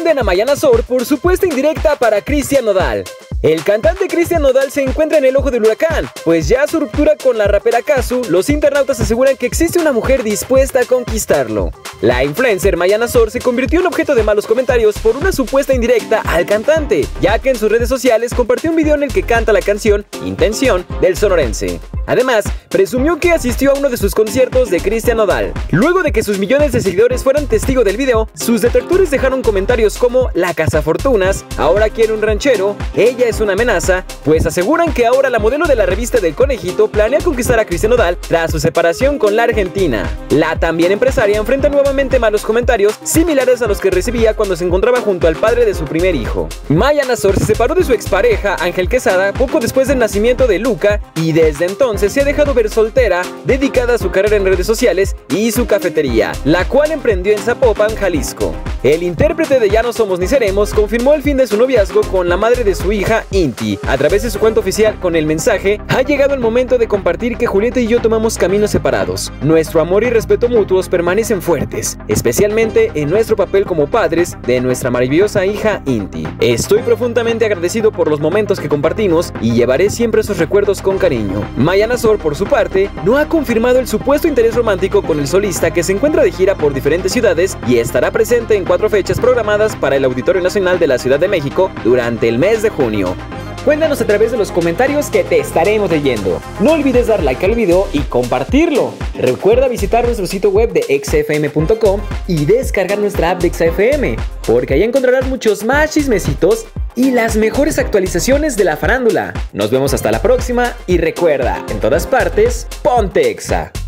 Juzgan a Mayana Sor por supuesta indirecta para Cristian Nodal. El cantante Cristian Nodal se encuentra en el ojo del huracán, pues ya a su ruptura con la rapera Kazu, los internautas aseguran que existe una mujer dispuesta a conquistarlo. La influencer Mayana Sor se convirtió en objeto de malos comentarios por una supuesta indirecta al cantante, ya que en sus redes sociales compartió un video en el que canta la canción Intención del sonorense. Además, presumió que asistió a uno de sus conciertos de Cristian Nodal. Luego de que sus millones de seguidores fueran testigo del video, sus detractores dejaron comentarios como la cazafortunas, ahora quiere un ranchero, ella es una amenaza, pues aseguran que ahora la modelo de la revista del Conejito planea conquistar a Cristian Nodal tras su separación con la Argentina. La también empresaria enfrenta nuevamente malos comentarios similares a los que recibía cuando se encontraba junto al padre de su primer hijo. Mayana Sor se separó de su expareja Ángel Quesada poco después del nacimiento de Luca y desde entonces se ha dejado ver soltera, dedicada a su carrera en redes sociales y su cafetería, la cual emprendió en Zapopan, Jalisco. El intérprete de Ya no somos ni seremos confirmó el fin de su noviazgo con la madre de su hija, Inti, a través de su cuenta oficial con el mensaje: ha llegado el momento de compartir que Julieta y yo tomamos caminos separados. Nuestro amor y respeto mutuos permanecen fuertes, especialmente en nuestro papel como padres de nuestra maravillosa hija Inti. Estoy profundamente agradecido por los momentos que compartimos y llevaré siempre esos recuerdos con cariño. Mayana Sor, por su parte, no ha confirmado el supuesto interés romántico con el solista, que se encuentra de gira por diferentes ciudades y estará presente en 4 fechas programadas para el Auditorio Nacional de la Ciudad de México durante el mes de junio. Cuéntanos a través de los comentarios que te estaremos leyendo. No olvides dar like al video y compartirlo. Recuerda visitar nuestro sitio web de exafm.com y descargar nuestra app de XFM, porque ahí encontrarás muchos más chismecitos y las mejores actualizaciones de la farándula. Nos vemos hasta la próxima y recuerda, en todas partes, ponte Exa.